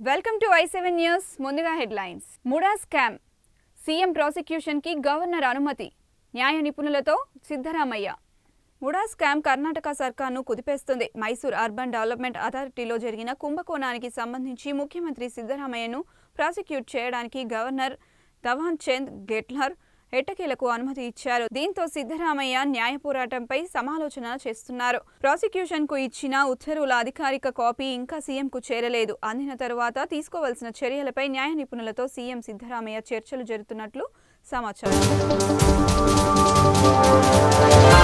Welcome to i7 news. ముందుగా headlines. MUDA scam CM prosecution కి governor అనుమతి. న్యాయ నిపుణులతో సిద్ధరామయ్య. ముడా స్కామ్ కర్ణాటక సర్కార్ను కుదిపేస్తుంది. మైసూర్ అర్బన్ డెవలప్మెంట్ అథారిటీలో జరిగిన కుంభకోణానికి సంబంధించి ముఖ్యమంత్రి సిద్ధరామయ్యను ప్రాసిక్యూట్ చేయడానికి గవర్నర్ ధవన్ చంద్ గెట్లర్ ఎట్టకేలకు అనుమతి ఇచ్చారు. దీంతో సిద్ధరామయ్య న్యాయ పోరాటంపై సమాలోచన చేస్తున్నారు. ప్రాసిక్యూషన్ కు ఇచ్చిన ఉత్తర్వుల అధికారిక కాపీ ఇంకా సీఎంకు చేరలేదు. అందిన తరువాత తీసుకోవాల్సిన చర్యలపై న్యాయ నిపుణులతో సీఎం సిద్ధరామయ్య చర్చలు జరుపుతున్నట్లు సమాచారం.